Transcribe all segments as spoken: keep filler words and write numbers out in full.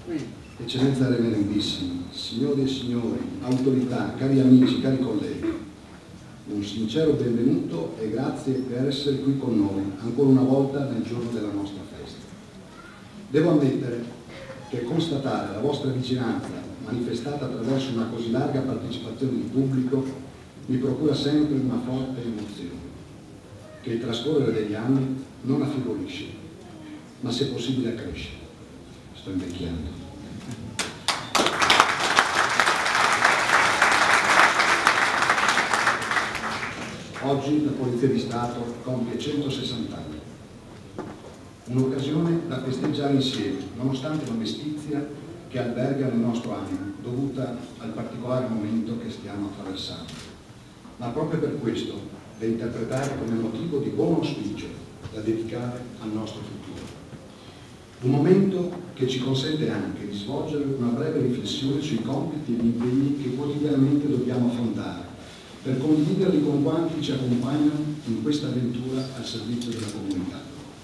Eccellenza Reverendissima, signori e signori, autorità, cari amici, cari colleghi, un sincero benvenuto e grazie per essere qui con noi ancora una volta nel giorno della nostra festa. Devo ammettere che constatare la vostra vicinanza manifestata attraverso una così larga partecipazione di pubblico mi procura sempre una forte emozione, che il trascorrere degli anni non affievolisce, ma se possibile accresce. Sto invecchiando. Oggi la Polizia di Stato compie centosessanta anni. Un'occasione da festeggiare insieme, nonostante la mestizia che alberga nel nostro animo, dovuta al particolare momento che stiamo attraversando. Ma proprio per questo da interpretare come motivo di buon auspicio da dedicare al nostro futuro. Un momento che ci consente anche di svolgere una breve riflessione sui compiti e gli impegni che quotidianamente dobbiamo affrontare, per condividerli con quanti ci accompagnano in questa avventura al servizio della comunità.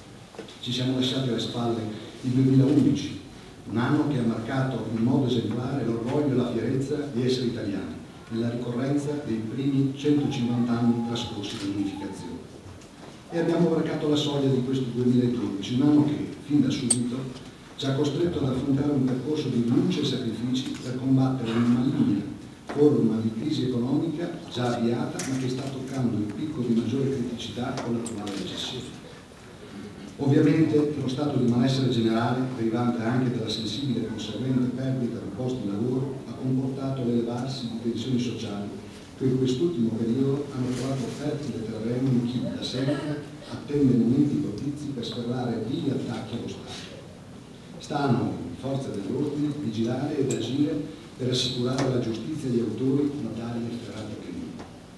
Ci siamo lasciati alle spalle il duemilaundici, un anno che ha marcato in modo esemplare l'orgoglio e la fierezza di essere italiani, nella ricorrenza dei primi centocinquanta anni trascorsi dall'unificazione. E abbiamo varcato la soglia di questo duemiladodici, un anno che, fin da subito, ci ha costretto ad affrontare un percorso di rinunce e sacrifici per combattere una maligna forma di crisi economica già avviata, ma che sta toccando il picco di maggiore criticità con l'attuale recessione. Ovviamente lo stato di malessere generale, derivante anche dalla sensibile e conseguente perdita di posti di lavoro, ha comportato l'elevarsi di tensioni sociali che in quest'ultimo periodo hanno trovato fertile terreno in chi da sempre attende momenti propizi per sferrare vili attacchi allo Stato. Sta a noi, forze dell'ordine, vigilare ed agire per assicurare la giustizia agli autori di tali efferati crimini.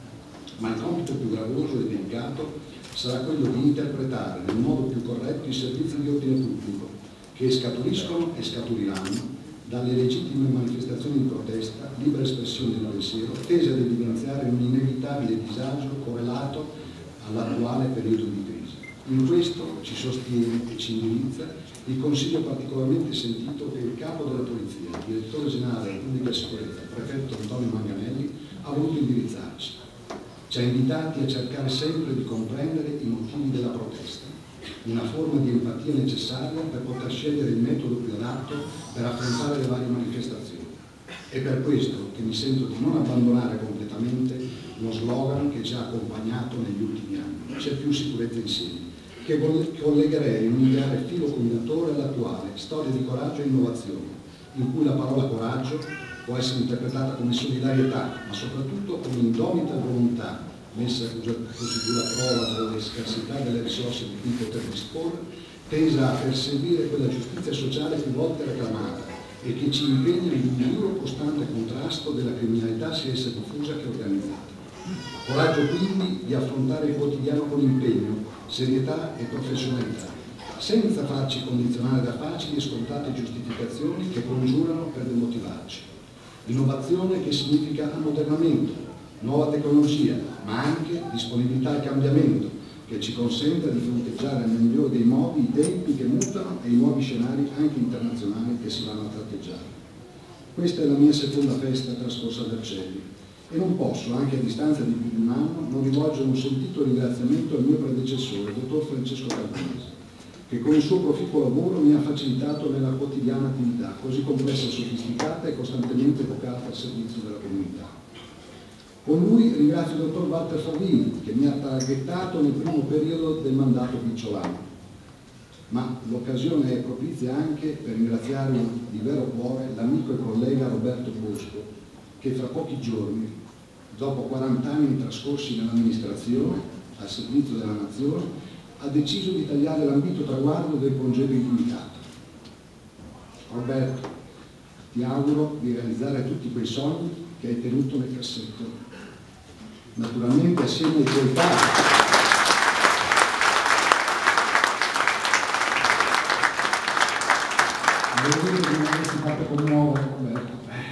Ma il compito più gravoso e delicato sarà quello di interpretare nel modo più corretto i servizi di ordine pubblico che scaturiscono e scaturiranno dalle legittime manifestazioni di protesta, libera espressione del pensiero, tese ad evidenziare un inevitabile disagio correlato all'attuale periodo di crisi. In questo ci sostiene e ci indirizza il consiglio particolarmente sentito che il capo della polizia, il direttore generale della pubblica sicurezza, il prefetto Antonio Manganelli, ha voluto indirizzarci. Ci ha invitati a cercare sempre di comprendere i motivi della protesta, una forma di empatia necessaria per poter scegliere il metodo più adatto per affrontare le varie manifestazioni. È per questo che mi sento di non abbandonare completamente lo slogan che ci ha accompagnato negli ultimi anni: c'è più sicurezza insieme, che collegherei in un ideale filo combinatore all'attuale storia di coraggio e innovazione, in cui la parola coraggio può essere interpretata come solidarietà, ma soprattutto come indomita volontà, messa così sulla prova dalle scarsità delle risorse di cui poter disporre, tesa a perseguire quella giustizia sociale più volte reclamata e che ci impegna in un duro costante contrasto della criminalità sia essa diffusa che organizzata. Coraggio quindi di affrontare il quotidiano con impegno, serietà e professionalità, senza farci condizionare da facili e scontate giustificazioni che congiurano per demotivarci. Innovazione che significa ammodernamento, nuova tecnologia, ma anche disponibilità al cambiamento, che ci consenta di fronteggiare nel migliore dei modi i tempi che mutano e i nuovi scenari anche internazionali che si vanno a tratteggiare. Questa è la mia seconda festa trascorsa ad Vercelli e non posso, anche a distanza di più di un anno, non rivolgere un sentito ringraziamento al mio predecessore, il dottor Francesco Calvisi, che con il suo proficuo lavoro mi ha facilitato nella quotidiana attività, così complessa e sofisticata e costantemente evocata al servizio della comunità. Con lui ringrazio il dottor Walter Favini, che mi ha targettato nel primo periodo del mandato picciolano. Ma l'occasione è propizia anche per ringraziare di vero cuore l'amico e collega Roberto Bosco, che fra pochi giorni, dopo quaranta anni trascorsi nell'amministrazione, al servizio della nazione, ha deciso di tagliare l'ambito traguardo del congedo illimitato. Roberto, ti auguro di realizzare tutti quei sogni che hai tenuto nel cassetto, naturalmente assieme ai tuoi padri. Voglio dire che mi avessi fatto commuovere, Roberto.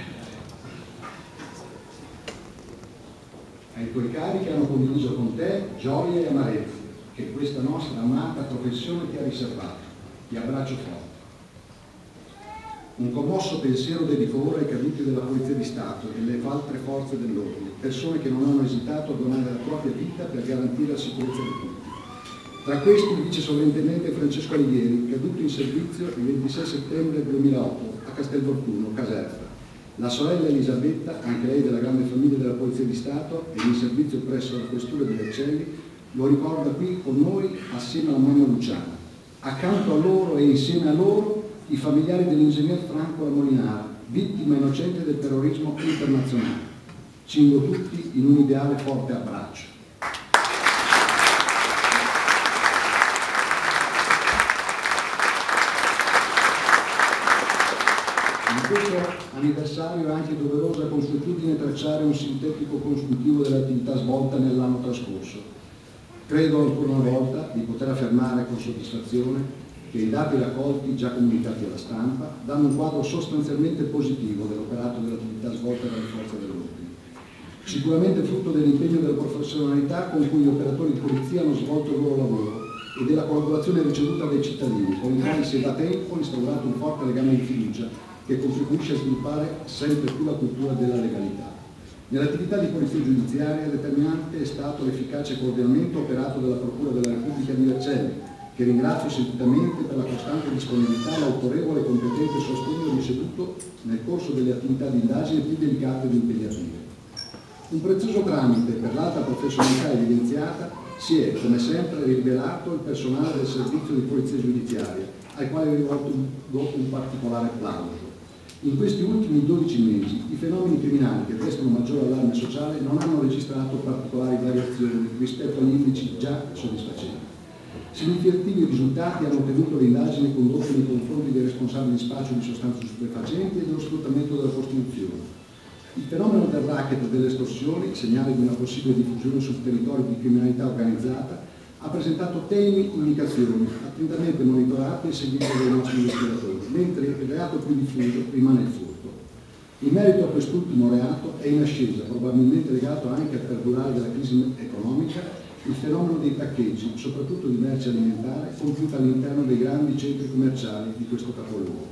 Ai tuoi cari che hanno condiviso con te gioie e amarezze che questa nostra amata professione ti ha riservato. Ti abbraccio forte. Un commosso pensiero dedico ora ai caduti della Polizia di Stato e delle altre forze dell'ordine, persone che non hanno esitato a donare la propria vita per garantire la sicurezza di tutti. Tra questi dice solennemente Francesco Alighieri, caduto in servizio il ventisei settembre duemilaotto a Castelvolturno, Caserta. La sorella Elisabetta, anche lei della grande famiglia della Polizia di Stato e in servizio presso la Questura di Vercelli, lo ricorda qui con noi assieme alla mamma Luciana. Accanto a loro e insieme a loro i familiari dell'ingegner Franco Molinara, vittima innocente del terrorismo internazionale. Cingo tutti in un ideale forte abbraccio. In questo anniversario è anche doverosa consuetudine tracciare un sintetico consuntivo dell'attività svolta nell'anno trascorso. Credo ancora una volta di poter affermare con soddisfazione che i dati raccolti, già comunicati alla stampa, danno un quadro sostanzialmente positivo dell'operato dell'attività svolta dalle forze dell'ordine. Sicuramente frutto dell'impegno e della professionalità con cui gli operatori di polizia hanno svolto il loro lavoro e della collaborazione ricevuta dai cittadini, con i quali si è da tempo instaurato un forte legame di fiducia che contribuisce a sviluppare sempre più la cultura della legalità. Nell'attività di polizia giudiziaria determinante è stato l'efficace coordinamento operato dalla Procura della Repubblica di Vercelli, che ringrazio sentitamente per la costante disponibilità e l'autorevole e competente sostegno ricevuto nel corso delle attività di indagine più delicate ed impegnative. Un prezioso tramite per l'alta professionalità evidenziata si è, come sempre, rivelato il personale del servizio di polizia giudiziaria, al quale ho rivolto un, un particolare plauso. In questi ultimi dodici mesi i fenomeni criminali che destano maggiore allarme sociale non hanno registrato particolari variazioni rispetto agli indici già soddisfacenti. Significativi risultati hanno ottenuto le indagini condotte nei confronti dei responsabili di spaccio di sostanze stupefacenti e dello sfruttamento della prostituzione. Il fenomeno del racket e delle estorsioni, segnale di una possibile diffusione sul territorio di criminalità organizzata, ha presentato temi indicazioni attentamente monitorate e seguite dai nostri investigatori, mentre il reato più diffuso rimane il furto. In merito a quest'ultimo reato è in ascesa, probabilmente legato anche al perdurare della crisi economica, il fenomeno dei taccheggi, soprattutto di merce alimentare, compiuta all'interno dei grandi centri commerciali di questo capoluogo.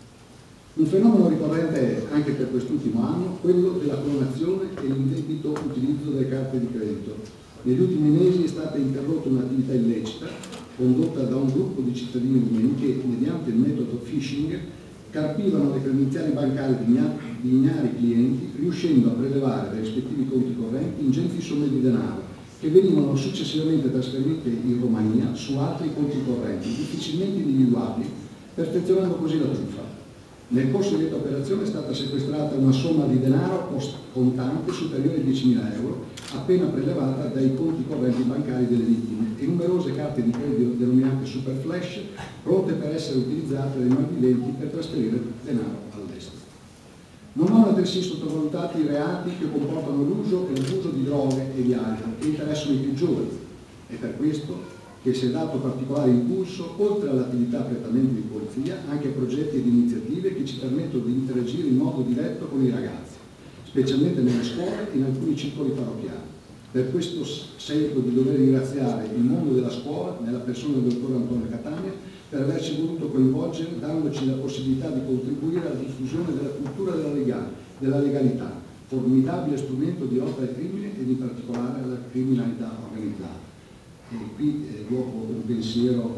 Un fenomeno ricorrente è, anche per quest'ultimo anno, quello della clonazione e l'indebito utilizzo delle carte di credito. Negli ultimi mesi è stata interrotta un'attività illecita, condotta da un gruppo di cittadini rumeni che, mediante il metodo phishing, carpivano le credenziali bancarie di ignari clienti, riuscendo a prelevare dai rispettivi conti correnti ingenti somme di denaro, che venivano successivamente trasferite in Romania su altri conti correnti, difficilmente individuabili, perfezionando così la truffa. Nel corso di questa operazione è stata sequestrata una somma di denaro contante superiore ai diecimila euro, appena prelevata dai conti correnti bancari delle vittime, e numerose carte di credito denominate super flash, pronte per essere utilizzate dai malviventi per trasferire denaro all'estero. Non vanno altresì sottovalutati i reati che comportano l'uso e l'abuso di droghe e di alcol che interessano i più giovani. È per questo che si è dato particolare impulso, oltre all'attività prettamente di polizia, anche a progetti ed iniziative che ci permettono di interagire in modo diretto con i ragazzi, specialmente nelle scuole e in alcuni circoli parrocchiali. Per questo sento di dover ringraziare il mondo della scuola, nella persona del dottor Antonio Catania, per averci voluto coinvolgere, dandoci la possibilità di contribuire alla diffusione della cultura della, legale, della legalità, formidabile strumento di lotta al crimine ed in particolare alla criminalità organizzata. E qui eh, dopo un pensiero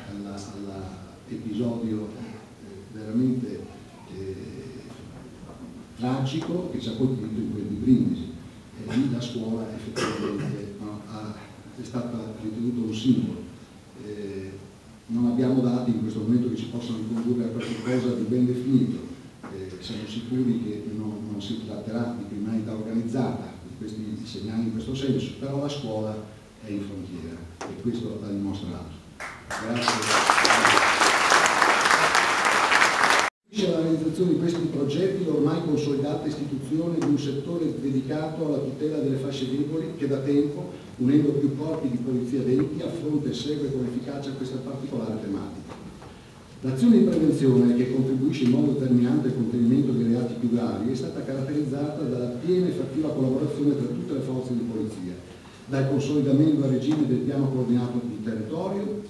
all'episodio eh, veramente eh, tragico che ci ha colpito in quel di Brindisi. E lì la scuola effettivamente no, ha, è stata ritenuta un simbolo. Eh, non abbiamo dati in questo momento che ci possano ricondurre a qualcosa di ben definito. Eh, siamo sicuri che non, non si tratterà di criminalità organizzata, di questi segnali in questo senso, però la scuola è in frontiera e questo l'ha dimostrato. Grazie. La realizzazione di questi progetti l'ormai consolidata istituzione di un settore dedicato alla tutela delle fasce deboli che da tempo, unendo più corpi di polizia denti, affronta e segue con efficacia questa particolare tematica. L'azione di prevenzione, che contribuisce in modo determinante al contenimento dei reati più gravi, è stata caratterizzata dalla piena e fattiva collaborazione tra tutte le forze di polizia, dal consolidamento a regime del piano coordinato di territorio,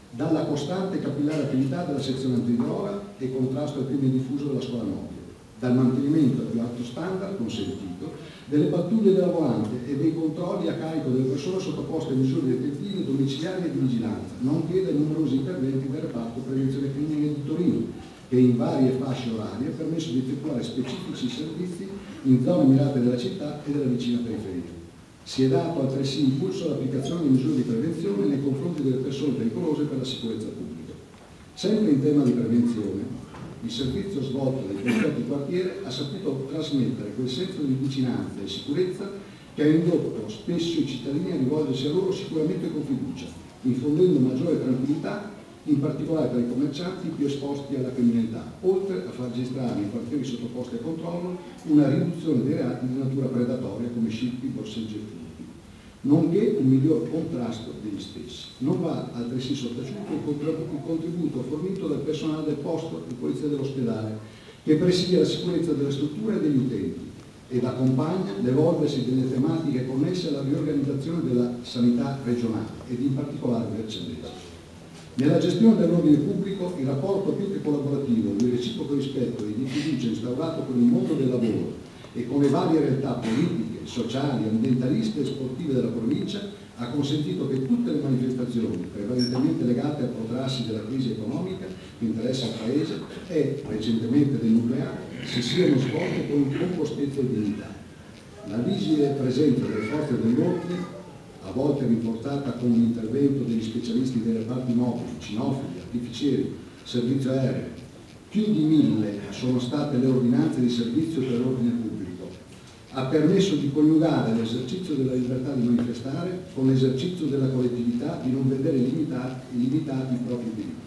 dalla costante e capillare attività della sezione antidroga e contrasto al crimine diffuso della scuola mobile, dal mantenimento al più alto standard consentito delle pattuglie della volante e dei controlli a carico delle persone sottoposte a misure detentive, domiciliari e di vigilanza, nonché dai numerosi interventi del reparto prevenzione crimine di Torino, che in varie fasce orarie ha permesso di effettuare specifici servizi in zone mirate della città e della vicina periferia. Si è dato altresì impulso all'applicazione di misure di prevenzione nei confronti delle persone pericolose per la sicurezza pubblica. Sempre in tema di prevenzione, il servizio svolto dai poliziotti di quartiere ha saputo trasmettere quel senso di vicinanza e sicurezza che ha indotto spesso i cittadini a rivolgersi a loro sicuramente con fiducia, infondendo maggiore tranquillità, in particolare tra i commercianti più esposti alla criminalità, oltre a far registrare nei quartieri sottoposti a controllo una riduzione dei reati di natura predatoria come scippi, borseggi e furti, nonché un miglior contrasto degli stessi. Non va altresì sottaciuto il contributo fornito dal personale del posto di polizia dell'ospedale, che presidia la sicurezza delle strutture e degli utenti ed accompagna l'evolversi delle tematiche connesse alla riorganizzazione della sanità regionale ed in particolare del Cellese. Nella gestione dell'ordine pubblico il rapporto più che collaborativo, di reciproco rispetto e di fiducia instaurato con il mondo del lavoro e con le varie realtà politiche, sociali, ambientaliste e sportive della provincia ha consentito che tutte le manifestazioni, prevalentemente legate al protrarsi della crisi economica che interessa il Paese e recentemente del nucleare, si siano svolte con compostezza e dignità. La vigile presenza delle forze dell'ordine, a volte rinforzata con l'intervento degli specialisti dei reparti mobili, cinofili, artificieri, servizio aereo, più di mille sono state le ordinanze di servizio per l'ordine pubblico, ha permesso di coniugare l'esercizio della libertà di manifestare con l'esercizio della collettività di non vedere limitati, limitati i propri diritti.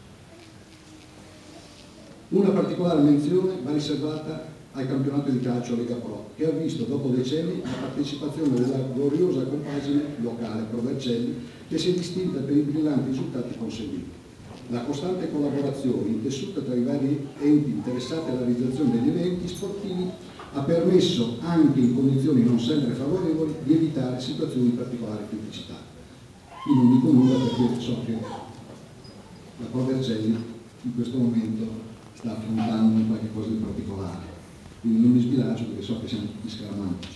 Una particolare menzione va riservata al campionato di calcio Lega Pro, che ha visto dopo decenni la partecipazione della gloriosa compagine locale Pro Vercelli, che si è distinta per i brillanti risultati conseguiti. La costante collaborazione intessuta tra i vari enti interessati alla realizzazione degli eventi sportivi ha permesso, anche in condizioni non sempre favorevoli, di evitare situazioni di particolare criticità. Io non dico nulla perché so che la Pro Vercelli in questo momento sta affrontando qualche cosa di particolare, quindi non mi sbilancio perché so che siamo tutti scaramantici.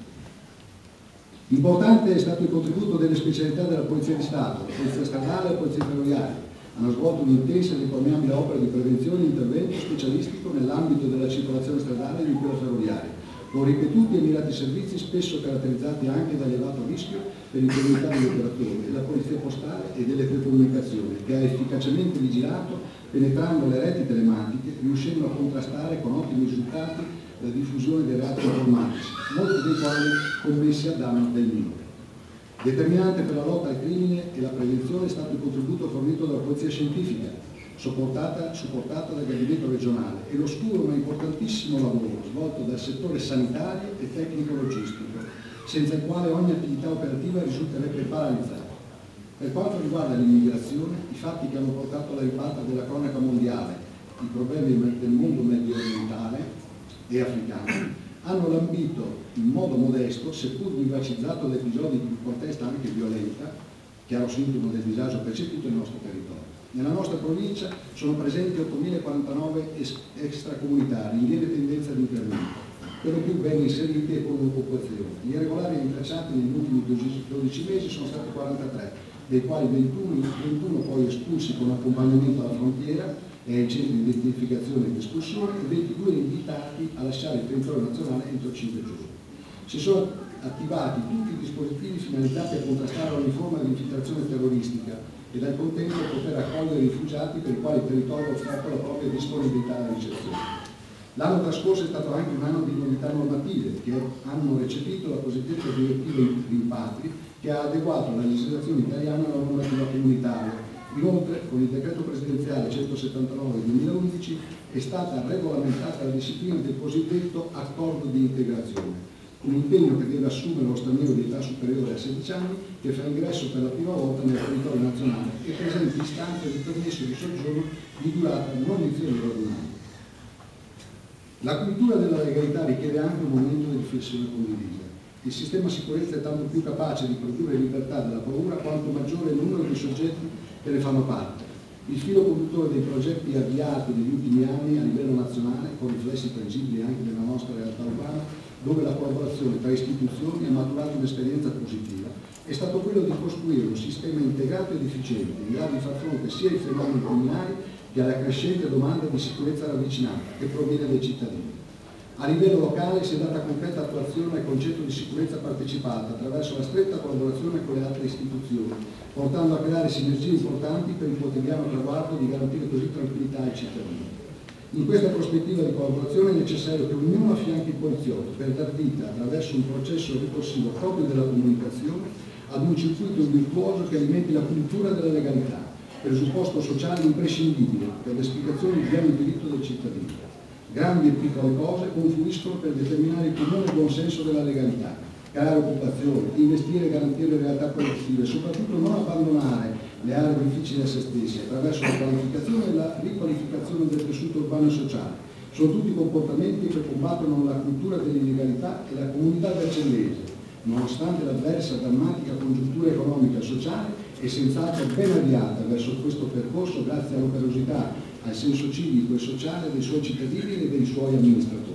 Importante è stato il contributo delle specialità della Polizia di Stato, la Polizia Stradale e la Polizia Ferroviaria. Hanno svolto un'intensa e inenarrabile opera di prevenzione e intervento specialistico nell'ambito della circolazione stradale e di quella ferroviaria, con ripetuti e mirati servizi spesso caratterizzati anche da elevato rischio per l'incolumità degli operatori, della Polizia Postale e delle telecomunicazioni, che ha efficacemente vigilato penetrando le reti telematiche, riuscendo a contrastare con ottimi risultati la diffusione dei reati informatici, molti dei quali commessi a danno del minore. Determinante per la lotta al crimine e la prevenzione è stato il contributo fornito dalla Polizia Scientifica, supportata, supportata dal Gabinetto regionale, e l'oscuro ma importantissimo lavoro svolto dal settore sanitario e tecnico-logistico, senza il quale ogni attività operativa risulterebbe paralizzata. Per quanto riguarda l'immigrazione, i fatti che hanno portato alla ribalta della cronaca mondiale, i problemi del mondo medio orientale e africano, hanno lambito in modo modesto, seppur vivacizzato da episodi di protesta anche violenta, chiaro sintomo del disagio percepito nel nostro territorio. Nella nostra provincia sono presenti ottomilaquarantanove extracomunitari in lieve tendenza di incremento, per lo più ben inseriti e con un'occupazione. Gli irregolari rintracciati negli ultimi dodici mesi sono stati quarantatré, dei quali ventuno, ventuno poi espulsi con accompagnamento alla frontiera e ai centri di identificazione ed espulsione, e ventidue invitati a lasciare il territorio nazionale entro cinque giorni. Si sono attivati tutti i dispositivi finalizzati a contrastare ogni forma di infiltrazione terroristica ed al contempo poter accogliere i rifugiati per i quali il territorio ha offerto la propria disponibilità alla ricezione. L'anno trascorso è stato anche un anno di novità normative che hanno recepito la cosiddetta direttiva rimpatri, che ha adeguato la legislazione italiana alla normativa comunitaria. Inoltre, con il decreto presidenziale centosettantanove del duemilaundici è stata regolamentata la disciplina del cosiddetto accordo di integrazione, un impegno che deve assumere lo straniero di età superiore a sedici anni che fa ingresso per la prima volta nel territorio nazionale e presenti istanza di permesso di soggiorno di durata non inferiore ad un anno. La cultura della legalità richiede anche un momento di riflessione condivisa. Il sistema sicurezza è tanto più capace di produrre libertà dalla paura quanto maggiore è il numero di soggetti che ne fanno parte. Il filo conduttore dei progetti avviati negli ultimi anni a livello nazionale, con riflessi tangibili anche nella nostra realtà urbana, dove la collaborazione tra istituzioni ha maturato un'esperienza positiva, è stato quello di costruire un sistema integrato ed efficiente, in grado di far fronte sia ai fenomeni criminali che alla crescente domanda di sicurezza ravvicinata che proviene dai cittadini. A livello locale si è data concreta attuazione al concetto di sicurezza partecipata attraverso la stretta collaborazione con le altre istituzioni, portando a creare sinergie importanti per il quotidiano traguardo di garantire così tranquillità ai cittadini. In questa prospettiva di collaborazione è necessario che ognuno affianchi il poliziotto per dar vita, attraverso un processo ricorsivo proprio della comunicazione, ad un circuito virtuoso che alimenti la cultura della legalità, presupposto sociale imprescindibile per l'esplicazione del pieno diritto del cittadino. Grandi e piccole cose confluiscono per determinare il comune buon senso della legalità, creare occupazione, investire e garantire le realtà produttive e soprattutto non abbandonare le aree difficili a se stesse attraverso la qualificazione e la riqualificazione del tessuto urbano e sociale. Sono tutti comportamenti che combattono la cultura dell'illegalità e la comunità vercellese, nonostante l'avversa drammatica congiuntura economica e sociale, è senz'altro ben avviata verso questo percorso grazie all'operosità, al senso civico e sociale dei suoi cittadini e dei suoi amministratori.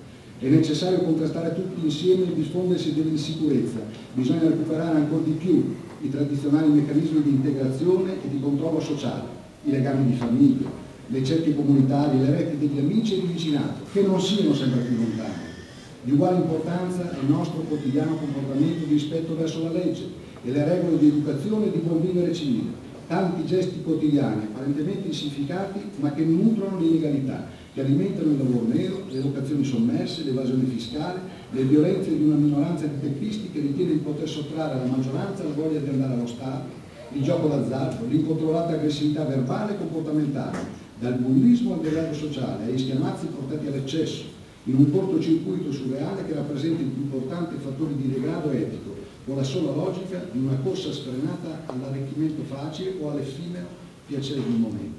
È necessario contrastare tutti insieme il diffondersi dell'insicurezza, bisogna recuperare ancora di più i tradizionali meccanismi di integrazione e di controllo sociale, i legami di famiglia, le cerchie comunitarie, le reti degli amici e di vicinato, che non siano sempre più lontani. Di uguale importanza è il nostro quotidiano comportamento di rispetto verso la legge e le regole di educazione e di buon vivere civile. Tanti gesti quotidiani, apparentemente insignificanti, ma che nutrono l'illegalità, che alimentano il lavoro nero, le locazioni sommerse, l'evasione fiscale, le violenze di una minoranza di teppisti che ritiene di poter sottrarre alla maggioranza la voglia di andare allo Stato, il gioco d'azzardo, l'incontrollata aggressività verbale e comportamentale, dal bullismo al degrado sociale, ai schiamazzi portati all'eccesso, in un cortocircuito surreale che rappresenta il più importante fattore di degrado etico, con la sola logica di una corsa sfrenata all'arricchimento facile o all'effimero piacere del momento.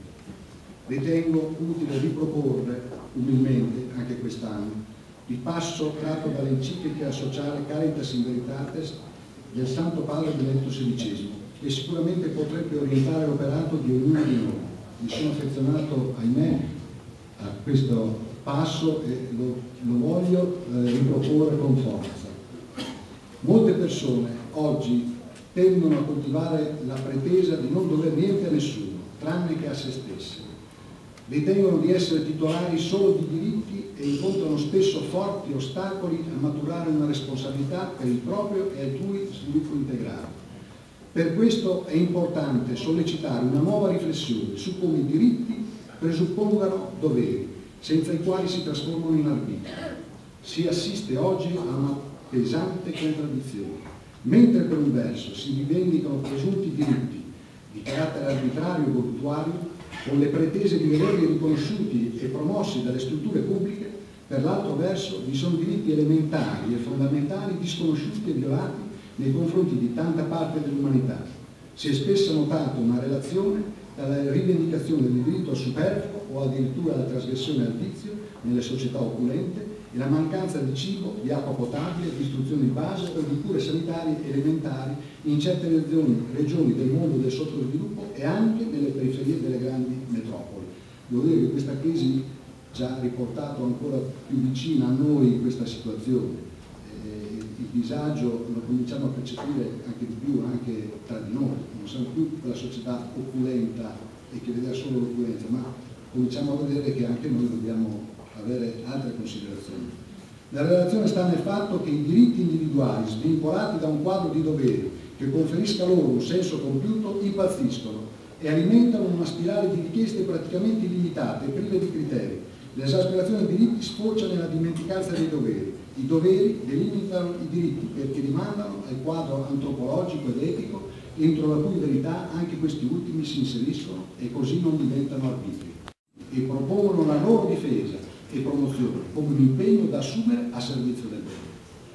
Ritengo utile riproporre umilmente, anche quest'anno, il passo tratto dall'enciclica sociale Caritas in Veritatis del Santo Padre Benedetto sedicesimo, che sicuramente potrebbe orientare l'operato di ognuno di noi. Mi sono affezionato, ahimè, a questo passo e lo, lo voglio eh, riproporre con forza. Molte persone oggi tendono a coltivare la pretesa di non dover niente a nessuno, tranne che a se stesse. Ritengono di essere titolari solo di diritti e incontrano spesso forti ostacoli a maturare una responsabilità per il proprio e altrui sviluppo integrale. Per questo è importante sollecitare una nuova riflessione su come i diritti presuppongano doveri, senza i quali si trasformano in arbitri. Si assiste oggi a una pesante contraddizione. Mentre per un verso si rivendicano presunti diritti di carattere arbitrario e voluttuario, con le pretese di vederli riconosciuti e promossi dalle strutture pubbliche, per l'altro verso vi sono diritti elementari e fondamentali disconosciuti e violati nei confronti di tanta parte dell'umanità. Si è spesso notata una relazione tra la rivendicazione del diritto al superfluo o addirittura alla trasgressione al vizio nelle società opulente e la mancanza di cibo, di acqua potabile, di istruzione di base o di cure sanitarie elementari in certe regioni, regioni del mondo del sottosviluppo e anche nelle periferie delle grandi metropoli. Devo dire che questa crisi ci ha riportato ancora più vicina a noi questa situazione. Eh, il disagio lo cominciamo a percepire anche di più, anche tra di noi. Non siamo più quella società opulenta e che vede solo l'opulenza, ma cominciamo a vedere che anche noi dobbiamo avere altre considerazioni. La relazione sta nel fatto che i diritti individuali, svincolati da un quadro di doveri che conferisca loro un senso compiuto, impazziscono e alimentano una spirale di richieste praticamente illimitate e prive di criteri. L'esasperazione dei diritti sfocia nella dimenticanza dei doveri. I doveri delimitano i diritti perché rimandano al quadro antropologico ed etico entro la cui verità anche questi ultimi si inseriscono e così non diventano arbitri e propongono la loro difesa e promozione come un impegno da assumere a servizio del bene.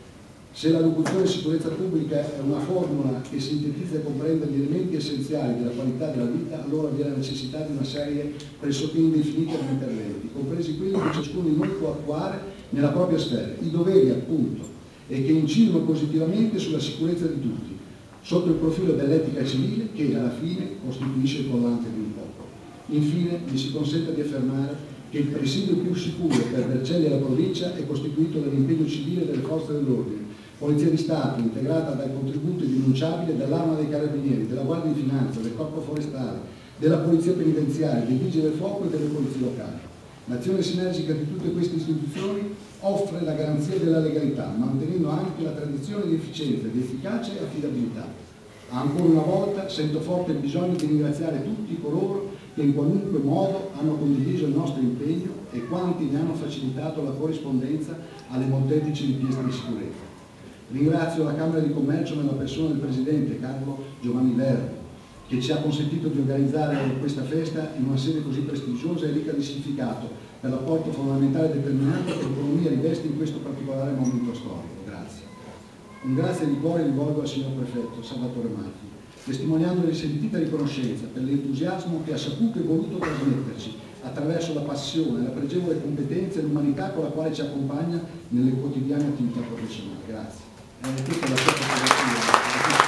Se la locuzione sicurezza pubblica è una formula che sintetizza e comprende gli elementi essenziali della qualità della vita, allora vi è la necessità di una serie pressoché indefinita di interventi, compresi quelli che ciascuno di noi può attuare nella propria sfera, i doveri appunto, e che incidono positivamente sulla sicurezza di tutti. sotto il profilo dell'etica civile che alla fine costituisce il collante di un popolo. Infine mi si consenta di affermare che il presidio più sicuro per Vercelli e la provincia è costituito dall'impegno civile delle forze dell'ordine, Polizia di Stato integrata dal contributo irrinunciabile dell'Arma dei Carabinieri, della Guardia di Finanza, del Corpo Forestale, della Polizia Penitenziaria, dei Vigili del Fuoco e delle polizie locali. L'azione sinergica di tutte queste istituzioni offre la garanzia della legalità, mantenendo anche la tradizione di efficienza, di efficacia e affidabilità. Ancora una volta sento forte il bisogno di ringraziare tutti coloro che in qualunque modo hanno condiviso il nostro impegno e quanti ne hanno facilitato la corrispondenza alle molteplici richieste di sicurezza. Ringrazio la Camera di Commercio nella persona del Presidente Carlo Giovanni Verdi, che ci ha consentito di organizzare questa festa in una sede così prestigiosa e ricca di significato per l'apporto fondamentale e determinante che l'economia riveste in questo particolare momento storico. Grazie. Un grazie di cuore rivolgo al signor Prefetto Salvatore Malfi, testimoniando sentita riconoscenza per l'entusiasmo che ha saputo e voluto trasmetterci attraverso la passione, la pregevole competenza e l'umanità con la quale ci accompagna nelle quotidiane attività professionali. Grazie. È tutta la sua fotografia.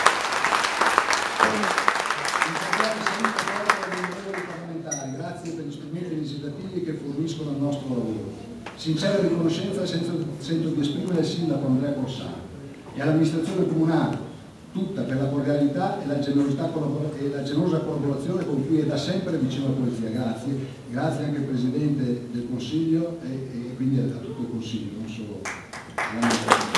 Grazie per gli strumenti legislativi che forniscono al nostro lavoro. Sincera riconoscenza sento di esprimere al Sindaco Andrea Borsano e all'amministrazione comunale, tutta per la cordialità e la, generosità e la generosa collaborazione con cui è da sempre vicino alla Polizia. Grazie, grazie anche al Presidente del Consiglio e, e quindi a tutto il Consiglio, non solo all'amministrazione.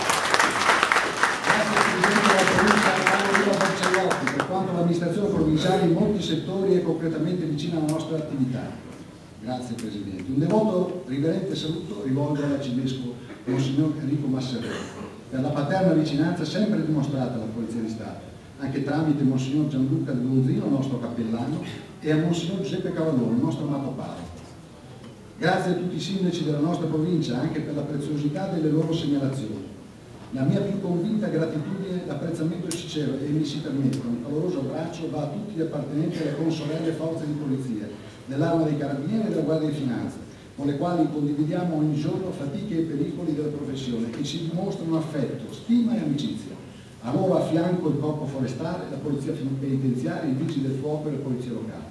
Grazie al Presidente della Provincia Carlo Barcellotti per quanto l'amministrazione provinciale in molti settori è concretamente vicina alla nostra attività. Grazie Presidente. Un devoto riverente saluto rivolgo all'Arcivescovo Monsignor Enrico Masseroni per la paterna vicinanza sempre dimostrata alla Polizia di Stato, anche tramite Monsignor Gianluca De Gonzino, nostro cappellano, e a Monsignor Giuseppe Cavallone, nostro amato parroco. Grazie a tutti i sindaci della nostra provincia anche per la preziosità delle loro segnalazioni. La mia più convinta gratitudine, l'apprezzamento sincero e mi si permetta un caloroso abbraccio va a tutti gli appartenenti alle consorelle forze di polizia, dell'Arma dei Carabinieri e della Guardia di Finanza, con le quali condividiamo ogni giorno fatiche e pericoli della professione e ci dimostrano affetto, stima e amicizia. A loro a fianco il Corpo Forestale, la Polizia Penitenziaria, i Vigili del Fuoco e le Polizie Locali.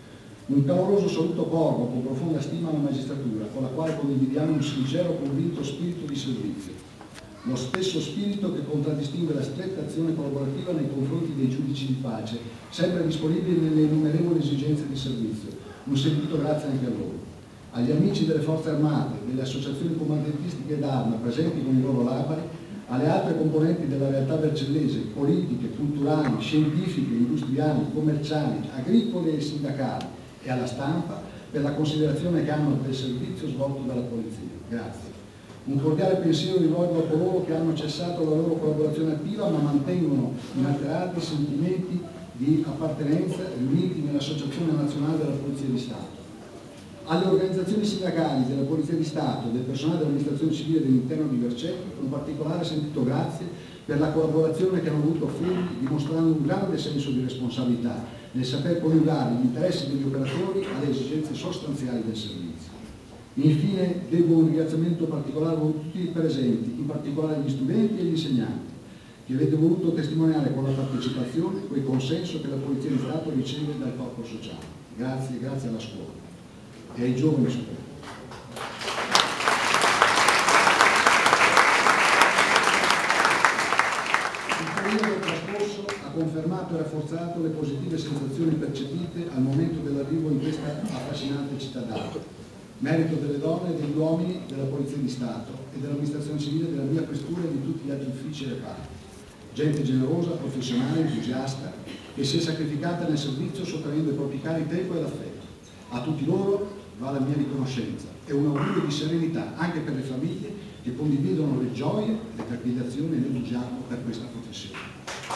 Un caloroso saluto corvo con profonda stima alla magistratura, con la quale condividiamo un sincero convinto spirito di servizio. Lo stesso spirito che contraddistingue la stretta azione collaborativa nei confronti dei giudici di pace, sempre disponibili nelle innumerevoli esigenze di servizio. Un sentito grazie anche a loro. Agli amici delle forze armate, delle associazioni comandentistiche d'arma presenti con i loro labari, alle altre componenti della realtà vercellese, politiche, culturali, scientifiche, industriali, commerciali, agricole e sindacali, e alla stampa per la considerazione che hanno del servizio svolto dalla Polizia. Grazie. Un cordiale pensiero rivolgo a coloro che hanno cessato la loro collaborazione attiva ma mantengono inalterati sentimenti di appartenenza riuniti nell'Associazione Nazionale della Polizia di Stato. Alle organizzazioni sindacali della Polizia di Stato e del personale dell'amministrazione civile dell'interno di Vercelli, un particolare sentito grazie per la collaborazione che hanno avuto offrirmi, dimostrando un grande senso di responsabilità nel saper coniugare gli interessi degli operatori alle esigenze sostanziali del servizio. Infine devo un ringraziamento particolare a tutti i presenti, in particolare gli studenti e gli insegnanti, che avete voluto testimoniare con la partecipazione quel consenso che la Polizia di Stato riceve dal corpo sociale. Grazie, grazie alla scuola e ai giovani superiori. Il periodo trascorso ha confermato e rafforzato le positive sensazioni percepite al momento dell'arrivo in questa affascinante città d'arte. Merito delle donne e degli uomini della Polizia di Stato e dell'amministrazione civile della mia questura e di tutti gli altri uffici e reparti. Gente generosa, professionale, entusiasta, che si è sacrificata nel servizio sottraendo ai propri cari tempo ed affetto. A tutti loro va la mia riconoscenza e un augurio di serenità anche per le famiglie che condividono le gioie, le trepidazioni e l'entusiasmo per questa professione.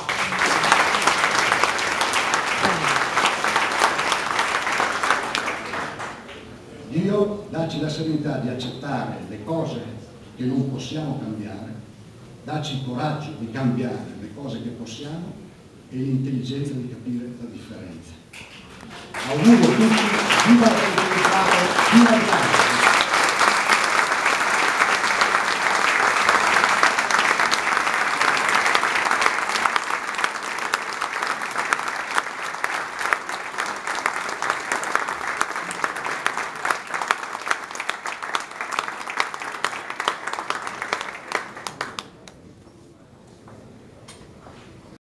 Dio, dacci la serenità di accettare le cose che non possiamo cambiare, dacci il coraggio di cambiare le cose che possiamo e l'intelligenza di capire la differenza. Auguro a tutti, viva la Polizia di Stato, viva l'Italia!